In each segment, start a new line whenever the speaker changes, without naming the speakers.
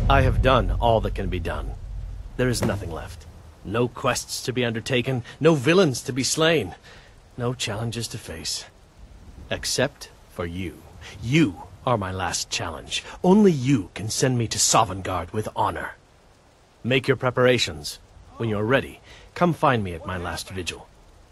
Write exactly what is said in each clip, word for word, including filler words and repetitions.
I have done all that can be done. There is nothing left. No quests to be undertaken, no villains to be slain, no challenges to face. Except for you. You are my last challenge. Only you can send me to Sovngarde with honor. Make your preparations. When you're ready, come find me at my last vigil.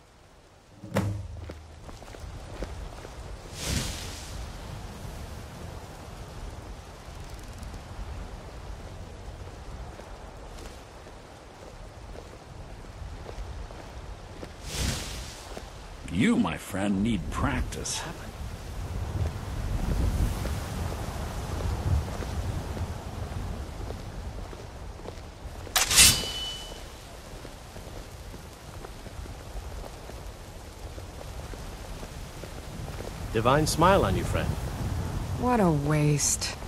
You, my friend, need practice.
Divine smile on you, friend.
What a waste.